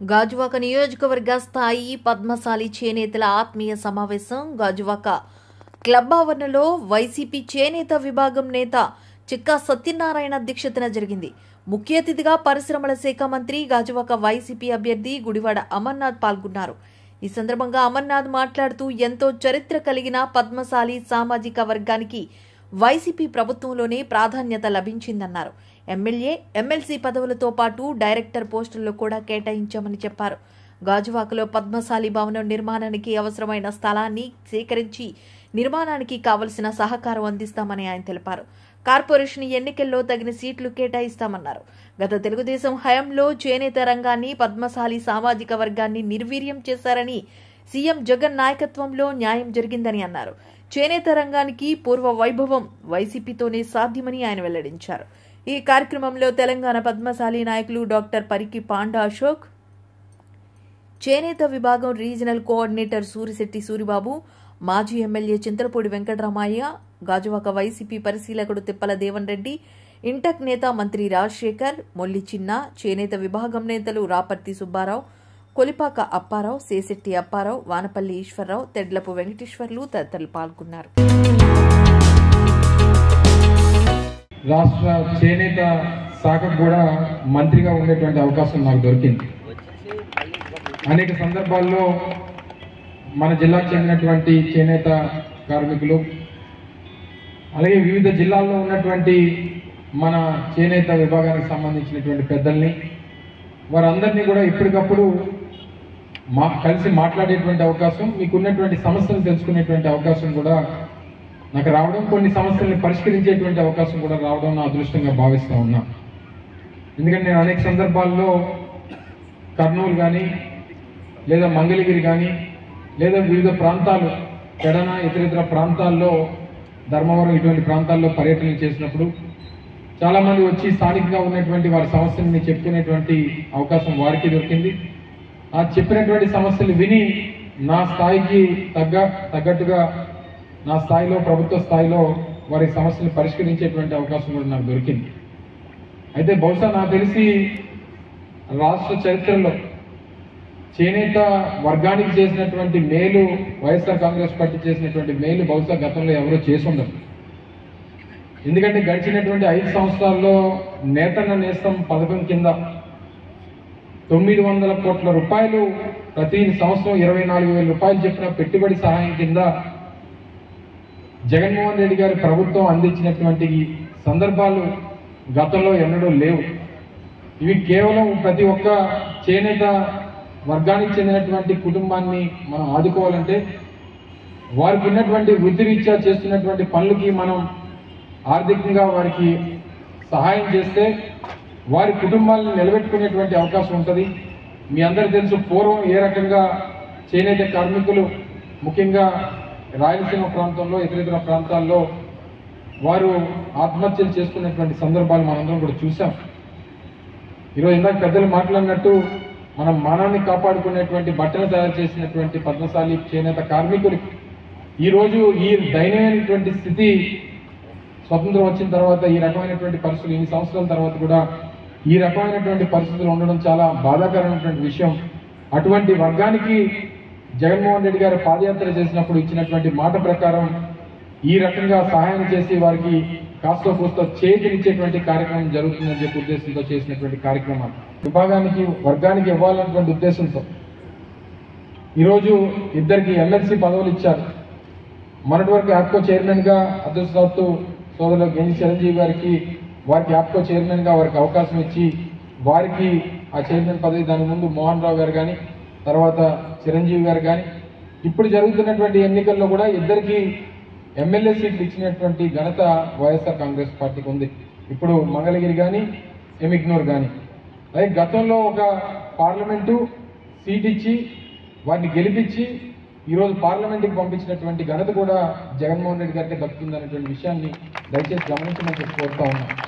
గాజువాక నియోజకవర్గ స్థాయి పద్మశాలి చేనేతల ఆత్మీయ సమావేశం గాజువాక క్లబ్ ఆవరణలో వైసీపీ చేనేత విభాగం నేత చిక్కా సత్యనారాయణ అధ్యక్షతన జరిగింది. ముఖ్య అతిథిగా పరిశ్రమల శాఖ మంత్రి గాజువాక వైసీపీ అభ్యర్థి గుడివాడ అమర్నాథ్ పాల్గొన్నారు. ఈ సందర్భంగా అమర్నాథ్ మాట్లాడుతూ ఎంతో చరిత్ర కలిగిన పద్మశాలి సామాజిక వర్గానికి వైసీపీ ప్రభుత్వంలోనే ప్రాధాన్యత లభించిందన్నారు. ఎమ్మెల్యే, ఎమ్మెల్సీ పదవులతో పాటు డైరెక్టర్ పోస్టుల్లో కూడా కేటాయించామని చెప్పారు. గాజువాకలో పద్మశాలి భవనం నిర్మాణానికి అవసరమైన స్థలాన్ని సేకరించి నిర్మాణానికి కావలసిన సహకారం అందిస్తామని ఆయన తెలిపారు. కార్పొరేషన్ ఎన్నికల్లో తగిన సీట్లు కేటాయిస్తామన్నారు. గత తెలుగుదేశం హయాంలో చేనేత రంగాన్ని, పద్మశాలి సామాజిక వర్గాన్ని నిర్వీర్యం చేశారని, సీఎం జగన్ నాయకత్వంలో న్యాయం జరిగిందని అన్నారు. చేనేత రంగానికి పూర్వ వైభవం వైసీపీతోనే సాధ్యమని ఆయన వెల్లడించారు. ఈ కార్యక్రమంలో తెలంగాణ పద్మశాలి నాయకులు డాక్టర్ పరికి పాండా అశోక్, చేనేత విభాగం రీజనల్ కోఆర్డినేటర్ సూరిశెట్టి సూరిబాబు, మాజీ ఎమ్మెల్యే చింతలపూడి వెంకటరామయ్య, గాజువాక వైసీపీ పరిశీలకుడు తిప్పల దేవన్ రెడ్డి, ఇంటక్ నేత మంత్రి రాజశేఖర్, మొల్లి చిన్న, చేనేత విభాగం నేతలు రాపర్తి సుబ్బారావు, కొలిపాక అప్పారావు, సేశెట్టి అప్పారావు, వానపల్లి ఈశ్వరరావు, తెడ్లపు వెంకటేశ్వర్లు తదితరులు పాల్గొన్నారు. రాష్ట్ర చేనేత శాఖకు కూడా మంత్రిగా ఉండేటువంటి అవకాశం నాకు దొరికింది. అనేక సందర్భాల్లో మన జిల్లాకు చెందినటువంటి చేనేత కార్మికులు, అలాగే వివిధ జిల్లాల్లో ఉన్నటువంటి మన చేనేత విభాగానికి సంబంధించినటువంటి పెద్దల్ని, వారందరినీ కూడా ఎప్పటికప్పుడు కలిసి మాట్లాడేటువంటి అవకాశం, మీకున్నటువంటి సమస్యలు తెలుసుకునేటువంటి అవకాశం కూడా నాకు రావడం, కొన్ని సమస్యల్ని పరిష్కరించేటువంటి అవకాశం కూడా రావడం నా అదృష్టంగా భావిస్తూ ఉన్నా. ఎందుకంటే నేను అనేక సందర్భాల్లో కర్నూలు కానీ, లేదా మంగళగిరి కానీ, లేదా వివిధ ప్రాంతాలు, పెడన, ఇతర ప్రాంతాల్లో, ధర్మవరం ఇటువంటి ప్రాంతాల్లో పర్యటనలు చేసినప్పుడు చాలామంది వచ్చి స్థానికంగా ఉన్నటువంటి వారి సమస్యలని చెప్పుకునేటువంటి అవకాశం వారికి దొరికింది. ఆ చెప్పినటువంటి సమస్యలు విని నా స్థాయికి తగ్గట్టుగా నా స్థాయిలో, ప్రభుత్వ స్థాయిలో వారి సమస్యలు పరిష్కరించేటువంటి అవకాశం కూడా నాకు దొరికింది. అయితే బహుశా నాకు తెలిసి రాష్ట్ర చరిత్రలో చేనేత వర్గానికి చేసినటువంటి మేలు, వైఎస్ఆర్ కాంగ్రెస్ పార్టీ చేసినటువంటి మేలు బహుశా గతంలో ఎవరో చేసి ఉండరు. ఎందుకంటే గడిచినటువంటి 5 సంవత్సరాల్లో నేతన్న నేస్తం పథకం కింద 900 కోట్ల రూపాయలు, ప్రతి సంవత్సరం 24,000 రూపాయలు చెప్పిన పెట్టుబడి సహాయం కింద జగన్మోహన్ రెడ్డి గారి ప్రభుత్వం అందించినటువంటి సందర్భాలు గతంలో ఎన్నడూ లేవు. ఇవి కేవలం ప్రతి ఒక్క చేనేత వర్గానికి చెందినటువంటి కుటుంబాన్ని మనం ఆదుకోవాలంటే, వారికి ఉన్నటువంటి వృత్తి రీత్యా చేస్తున్నటువంటి పనులకి మనం ఆర్థికంగా వారికి సహాయం చేస్తే వారి కుటుంబాలను నిలబెట్టుకునేటువంటి అవకాశం ఉంటుంది. మీ అందరూ తెలుసు, పూర్వం ఏ రకంగా చేనేత కార్మికులు ముఖ్యంగా రాయలసీమ ప్రాంతంలో, ఇతర ప్రాంతాల్లో వారు ఆత్మహత్యలు చేసుకున్నటువంటి సందర్భాలు మనందరం కూడా చూసాం. ఈరోజు ఇందాక పెద్దలు మాట్లాడినట్టు మనం మానాన్ని కాపాడుకునేటువంటి బట్టలు తయారు చేసినటువంటి పద్మశాలి చేనేత కార్మికులు ఈరోజు ఈ దయనీయమైనటువంటి స్థితి, స్వతంత్రం వచ్చిన తర్వాత ఈ రకమైనటువంటి పరిస్థితులు, ఇన్ని సంవత్సరాల తర్వాత కూడా ఈ రకమైనటువంటి పరిస్థితులు ఉండడం చాలా బాధాకరమైనటువంటి విషయం. అటువంటి వర్గానికి జగన్మోహన్ రెడ్డి గారు పాదయాత్ర చేసినప్పుడు ఇచ్చినటువంటి మాట ప్రకారం ఈ రకంగా సహాయం చేసి వారికి కాస్తో కూస్తో చేతినిచ్చేటువంటి కార్యక్రమం జరుగుతుందని చెప్పి ఉద్దేశంతో చేసినటువంటి కార్యక్రమాలు, విభాగానికి, వర్గానికి ఇవ్వాలన్నటువంటి ఉద్దేశంతో ఈరోజు ఇద్దరికి ఎమ్మెల్సీ పదవులు ఇచ్చారు. మొన్నటి వరకు యాప్కో చైర్మన్గా అదృష్టవత్తు సోదరులు గెంజి చిరంజీవి గారికి, వారికి యాప్కో చైర్మన్గా వారికి అవకాశం ఇచ్చి వారికి ఆ చైర్మన్ పదవి, దాని ముందు మోహన్ రావు గారు కానీ, తర్వాత చిరంజీవి గారు కానీ, ఇప్పుడు జరుగుతున్నటువంటి ఎన్నికల్లో కూడా ఇద్దరికి ఎమ్మెల్యే సీట్లు ఇచ్చినటువంటి ఘనత వైఎస్ఆర్ కాంగ్రెస్ పార్టీకి ఉంది. ఇప్పుడు మంగళగిరి కానీ, ఎమిగ్నూర్ కానీ. అలాగే గతంలో ఒక పార్లమెంటు సీట్ ఇచ్చి వారిని గెలిపించి ఈరోజు పార్లమెంట్కి పంపించినటువంటి ఘనత కూడా జగన్మోహన్ రెడ్డి గారికి దక్కుతుందనేటువంటి విషయాన్ని దయచేసి గమనించమని చెప్పి కోరుతా ఉన్నాం.